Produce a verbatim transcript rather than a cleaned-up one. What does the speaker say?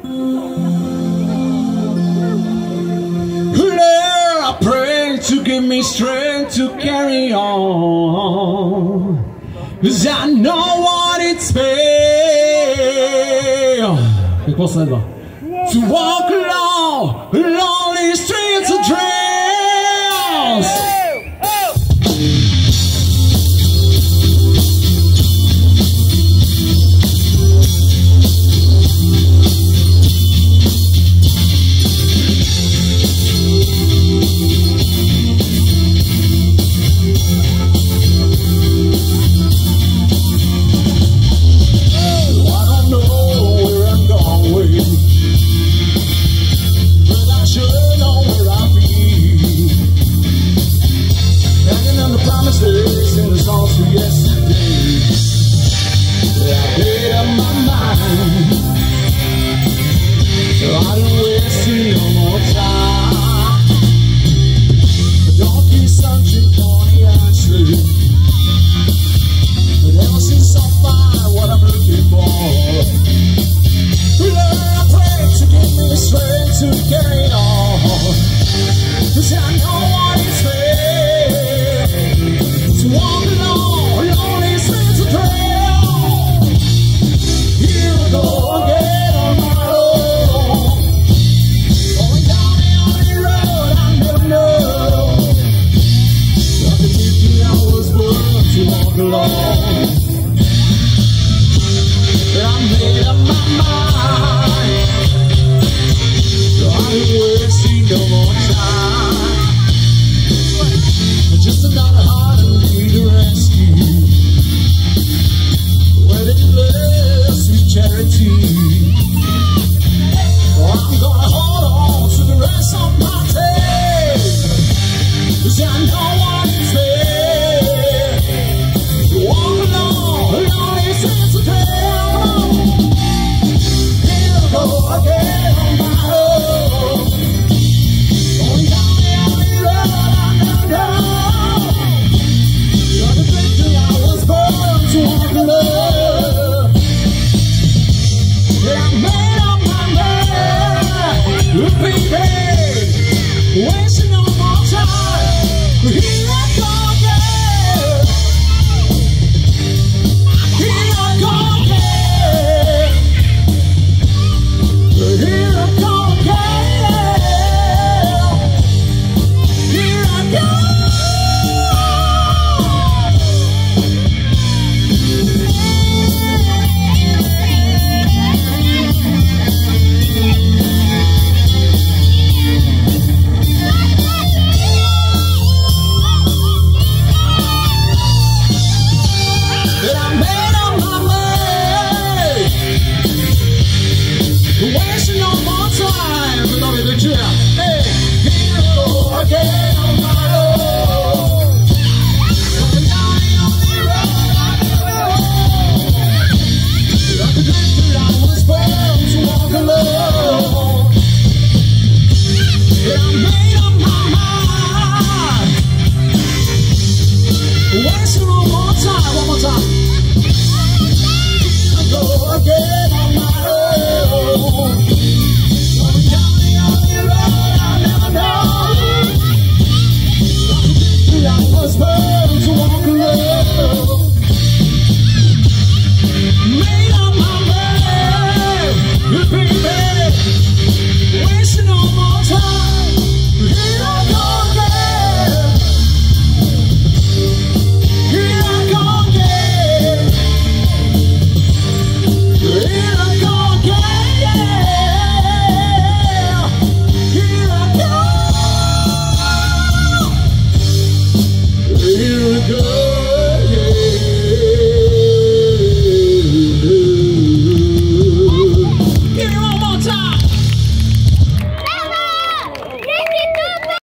Lord, I pray to give me strength to carry on, 'cause I know what it's feel. Che cosa ne va? To walk along lonely streets of dreams. In the songs from yesterday, I made up my mind, so I don't waste no more time. But don't be such a corny answer, but never seen so fine what I'm looking for. Lord, I pray to give me the strength to carry on, 'cause I know what it's for. To walk along lonely streets of trail. Here we go again on my own, going down the only road I never know. Like the fifty hours worth to walk along. But I made up my mind, so I ain't wasting no more time. Just another heart to rescue, where it lives with charity. Oh, I'm gonna hold on to the rest of my days, 'cause I know what it's there. You walk along, along these streets of town. Here we go again on my own, going down the only road I never know. To walk alone. Yeah, I made up my mind, baby, wasting no more time.